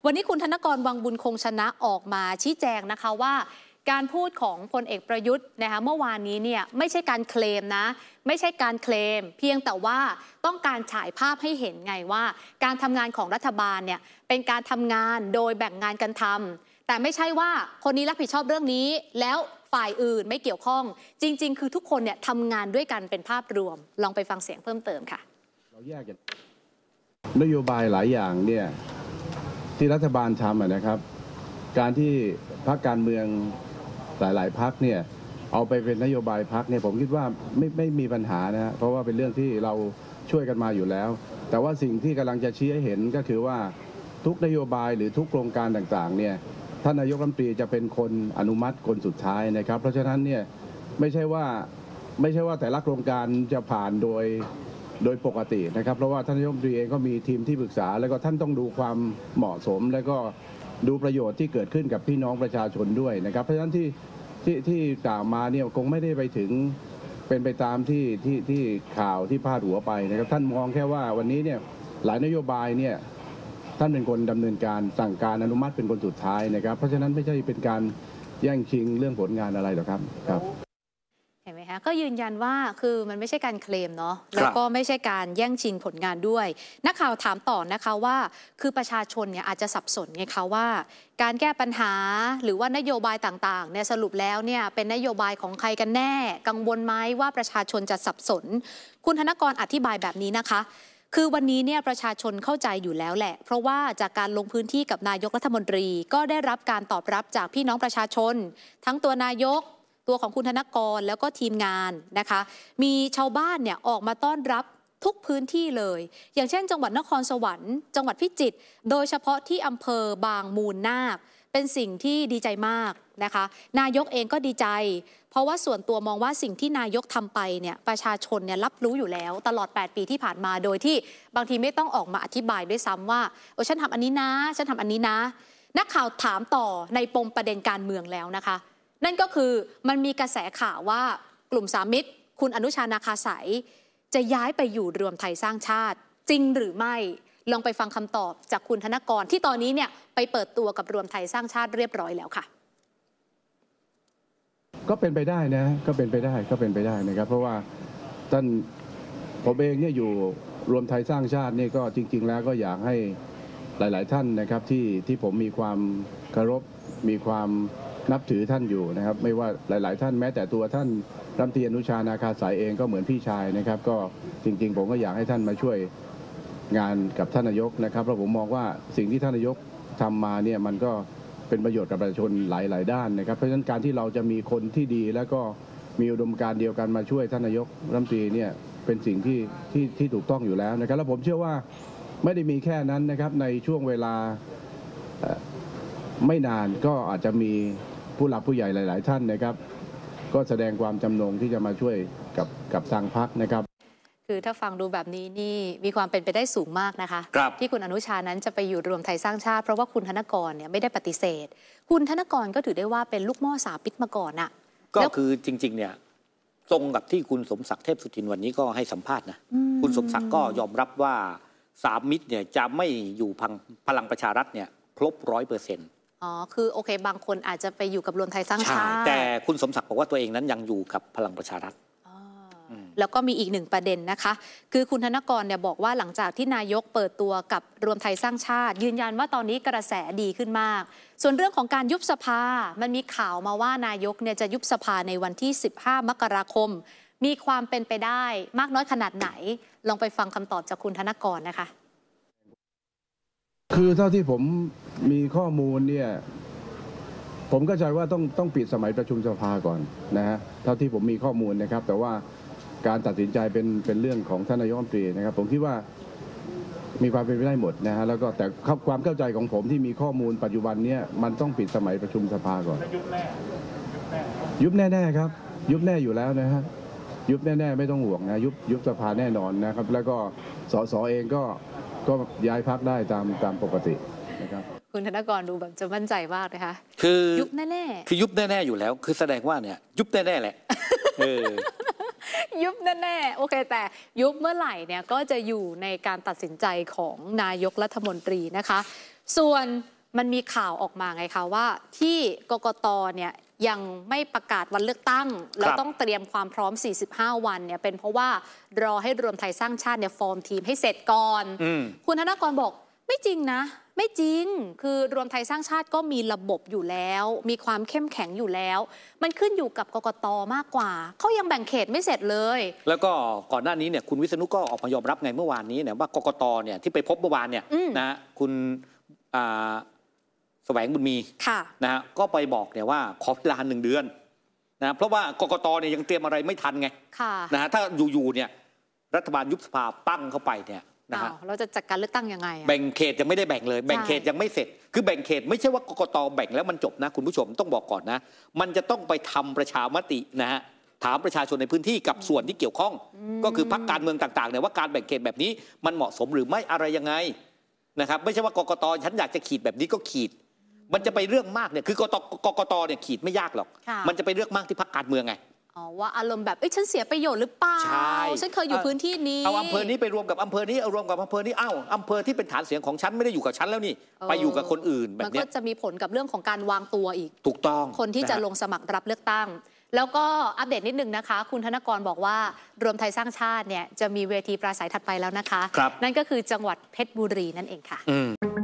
วันนี้คุณธนกร วังบุญคงชนะออกมาชี้แจงนะคะว่าการพูดของพลเอกประยุทธ์นะคะเมื่อวานนี้เนี่ยไม่ใช่การเคลมนะไม่ใช่การเคลมเพียงแต่ว่าต้องการฉายภาพให้เห็นไงว่าการทำงานของรัฐบาลเนี่ยเป็นการทำงานโดยแบ่งงานกันทำแต่ไม่ใช่ว่าคนนี้รับผิดชอบเรื่องนี้แล้วฝ่ายอื่นไม่เกี่ยวข้องจริงๆคือทุกคนเนี่ยทำงานด้วยกันเป็นภาพรวมลองไปฟังเสียงเพิ่มเติมค่ะเราแยกกันนโยบายหลายอย่างเนี่ยที่รัฐบาลทำนะครับการที่พรรคการเมืองหลายๆพรรคเนี่ยเอาไปเป็นนโยบายพรรคเนี่ยผมคิดว่าไม่มีปัญหานะเพราะว่าเป็นเรื่องที่เราช่วยกันมาอยู่แล้วแต่ว่าสิ่งที่กำลังจะชี้ให้เห็นก็คือว่าทุกนโยบายหรือทุกโครงการต่างๆเนี่ยท่านนายกรัฐมนตรีจะเป็นคนอนุมัติคนสุดท้ายนะครับเพราะฉะนั้นเนี่ยไม่ใช่ว่าแต่ละโครงการจะผ่านโดยปกตินะครับเพราะว่าท่านนายกรัฐมนตรีเองก็มีทีมที่ปรึกษาแล้วก็ท่านต้องดูความเหมาะสมแล้วก็ดูประโยชน์ที่เกิดขึ้นกับพี่น้องประชาชนด้วยนะครับเพราะฉะนั้นที่กล่าวมาเนี่ยคงไม่ได้ไปถึงเป็นไปตามที่ข่าวที่พาดหัวไปนะครับท่านมองแค่ว่าวันนี้เนี่ยหลายนโยบายเนี่ยท่านเป็นคนดำเนินการสั่งการอนุมัติเป็นคนสุดท้ายนะครับเพราะฉะนั้นไม่ใช่เป็นการแย่งชิงเรื่องผลงานอะไรหรอกครับเห็นไหมคะก็ยืนยันว่าคือมันไม่ใช่การเคลมเนาะแล้วก็ไม่ใช่การแย่งชิงผลงานด้วยนักข่าวถามต่อนะคะว่าคือประชาชนเนี่ยอาจจะสับสนไงคะว่าการแก้ปัญหาหรือว่านโยบายต่างๆเนี่ยสรุปแล้วเนี่ยเป็นนโยบายของใครกันแน่กังวลไหมว่าประชาชนจะสับสนคุณธนกรอธิบายแบบนี้นะคะคือวันนี้เนี่ยประชาชนเข้าใจอยู่แล้วแหละเพราะว่าจากการลงพื้นที่กับนายกรัฐมนตรีก็ได้รับการตอบรับจากพี่น้องประชาชนทั้งตัวนายกตัวของคุณธนกรแล้วก็ทีมงานนะคะมีชาวบ้านเนี่ยออกมาต้อนรับทุกพื้นที่เลยอย่างเช่นจังหวัดนครสวรรค์จังหวัดพิจิตรโดยเฉพาะที่อำเภอบางมูลนาคเป็นสิ่งที่ดีใจมากนะคะนายกเองก็ดีใจเพราะว่าส่วนตัวมองว่าสิ่งที่นายกทำไปเนี่ยประชาชนเนี่ยรับรู้อยู่แล้วตลอด8 ปีที่ผ่านมาโดยที่บางทีไม่ต้องออกมาอธิบายด้วยซ้ำว่าฉันทำอันนี้นะฉันทำอันนี้นะนักข่าวถามต่อในปมประเด็นการเมืองแล้วนะคะนั่นก็คือมันมีกระแสข่าวว่ากลุ่มสามมิตรคุณอนุชานาคาสายจะย้ายไปอยู่รวมไทยสร้างชาติจริงหรือไม่ลองไปฟังคำตอบจากคุณธนกรที่ตอนนี้เนี่ยไปเปิดตัวกับรวมไทยสร้างชาติเรียบร้อยแล้วค่ะก็เป็นไปได้นะก็เป็นไปได้นะครับเพราะว่าท่านผมเองเนี่ยอยู่รวมไทยสร้างชาตินี่ก็จริงๆแล้วก็อยากให้หลายๆท่านนะครับที่ผมมีความเคารพมีความนับถือท่านอยู่นะครับไม่ว่าหลายๆท่านแม้แต่ตัวท่านรัฐมนตรีอนุชานาคาสายเองก็เหมือนพี่ชายนะครับก็จริงๆผมก็อยากให้ท่านมาช่วยงานกับท่านนายกนะครับเพราะผมมองว่าสิ่งที่ท่านนายกทำมาเนี่ยมันก็เป็นประโยชน์กับประชาชนหลายๆด้านนะครับเพราะฉะนั้นการที่เราจะมีคนที่ดีแล้วก็มีอุดมการณ์เดียวกันมาช่วยท่านนายกรัฐมนตรีเนี่ยเป็นสิ่งที่ถูกต้องอยู่แล้วนะครับแล้วผมเชื่อว่าไม่ได้มีแค่นั้นนะครับในช่วงเวลาไม่นานก็อาจจะมีผู้หลักผู้ใหญ่หลายๆท่านนะครับก็แสดงความจำนงที่จะมาช่วยกับทางพรรคนะครับคือถ้าฟังดูแบบนี้นี่มีความเป็นไปได้สูงมากนะคะที่คุณอนุชานั้นจะไปอยู่รวมไทยสร้างชาติเพราะว่าคุณธนกรเนี่ยไม่ได้ปฏิเสธคุณธนกรก็ถือได้ว่าเป็นลูกหม้อสามิตรมาก่อนอะก็คือจริงๆเนี่ยตรงกับที่คุณสมศักดิ์เทพสุทินวันนี้ก็ให้สัมภาษณ์นะคุณสมศักดิ์ก็ยอมรับว่าสามมิตรเนี่ยจะไม่อยู่พลังประชารัฐเนี่ยครบ100% อ๋อคือโอเคบางคนอาจจะไปอยู่กับรวมไทยสร้างชาติแต่คุณสมศักดิ์บอกว่าตัวเองนั้นยังอยู่กับพลังประชารัฐแล้วก็มีอีกหนึ่งประเด็นนะคะคือคุณธนกรเนี่ยบอกว่าหลังจากที่นายกเปิดตัวกับรวมไทยสร้างชาติยืนยันว่าตอนนี้กระแสดีขึ้นมากส่วนเรื่องของการยุบสภามันมีข่าวมาว่านายกเนี่ยจะยุบสภาในวันที่15 มกราคมมีความเป็นไปได้มากน้อยขนาดไหนลองไปฟังคำตอบจากคุณธนกรนะคะคือเท่าที่ผมมีข้อมูลเนี่ยผมเข้าใจว่าต้องปิดสมัยประชุมสภาก่อนนะฮะเท่าที่ผมมีข้อมูลนะครับแต่ว่าการตัดสินใจเป็นเรื่องของท่านนายกรัฐมนตรีนะครับผมคิดว่ามีความเป็นไปได้หมดนะฮะแล้วก็แต่ความเข้าใจของผมที่มีข้อมูลปัจจุบันนี้มันต้องปิดสมัยประชุมสภาก่อนยุบแน่ๆครับยุบแน่อยู่แล้วนะฮะยุบแน่ๆไม่ต้องห่วงนะยุบสภาแน่นอนนะครับแล้วก็สสเองก็ย้ายพรรคได้ตามปกตินะครับคุณธนกรดูแบบจะมั่นใจมากนะคะคือยุบแน่ๆคือยุบแน่ๆอยู่แล้วคือแสดงว่าเนี่ยยุบแน่ๆแหละยุบแน่ๆโอเคแต่ยุบเมื่อไหร่เนี่ยก็จะอยู่ในการตัดสินใจของนายกรัฐมนตรีนะคะส่วนมันมีข่าวออกมาไงคะว่าที่กกตเนี่ยยังไม่ประกาศวันเลือกตั้งแล้วต้องเตรียมความพร้อม45 วันเนี่ยเป็นเพราะว่ารอให้รวมไทยสร้างชาติเนี่ยฟอร์มทีมให้เสร็จก่อนคุณธนกรบอกไม่จริงนะไม่จริงคือรวมไทยสร้างชาติก็มีระบบอยู่แล้วมีความเข้มแข็งอยู่แล้วมันขึ้นอยู่กับกกตมากกว่าเขายังแบ่งเขตไม่เสร็จเลยแล้วก็ก่อนหน้านี้เนี่ยคุณวิษณุก็ออกมายอมรับไงเมื่อวานนี้เนี่ยว่ากกตเนี่ยที่ไปพบเมื่อวานเนี่ยนะคุณแสวงบุญมีนะฮะก็ไปบอกเนี่ยว่าขอเวลา1 เดือนนะเพราะว่ากกตเนี่ยยังเตรียมอะไรไม่ทันไงนะฮะถ้าอยู่ๆเนี่ยรัฐบาลยุบสภาปั้งเข้าไปเนี่ยนะฮะเราจะจัดการเลือกตั้งยังไงแบ่งเขตยังไม่ได้แบ่งเลยแบ่งเขตยังไม่เสร็จคือแบ่งเขตไม่ใช่ว่ากกตแบ่งแล้วมันจบนะคุณผู้ชมต้องบอกก่อนนะมันจะต้องไปทำประชามตินะฮะถามประชาชนในพื้นที่กับส่วนที่เกี่ยวข้องก็คือพรรคการเมืองต่างๆเนี่ยว่าการแบ่งเขตแบบนี้มันเหมาะสมหรือไม่อะไรยังไงนะครับไม่ใช่ว่ากกตฉันอยากจะขีดแบบนี้ก็ขีดมันจะไปเรื่องมากเนี่ยคือกกตเนี่ยขีดไม่ยากหรอกมันจะไปเรื่องมากที่พรรคการเมืองไงว่าอารมณ์แบบฉันเสียประโยชน์หรือเปล่าฉันเคยอยู่พื้นที่นี้เอาอำเภอนี้ไปรวมกับอำเภอนี้เอารวมกับอำเภอนี้อำเภอที่เป็นฐานเสียงของฉันไม่ได้อยู่กับฉันแล้วนี่ไปอยู่กับคนอื่นแบบนี้มันก็จะมีผลกับเรื่องของการวางตัวอีกถูกต้องคนที่จะลงสมัครรับเลือกตั้งแล้วก็อัปเดตนิดนึงนะคะคุณธนกรบอกว่ารวมไทยสร้างชาติเนี่ยจะมีเวทีปราศัยถัดไปแล้วนะคะนั่นก็คือจังหวัดเพชรบุรีนั่นเองค่ะ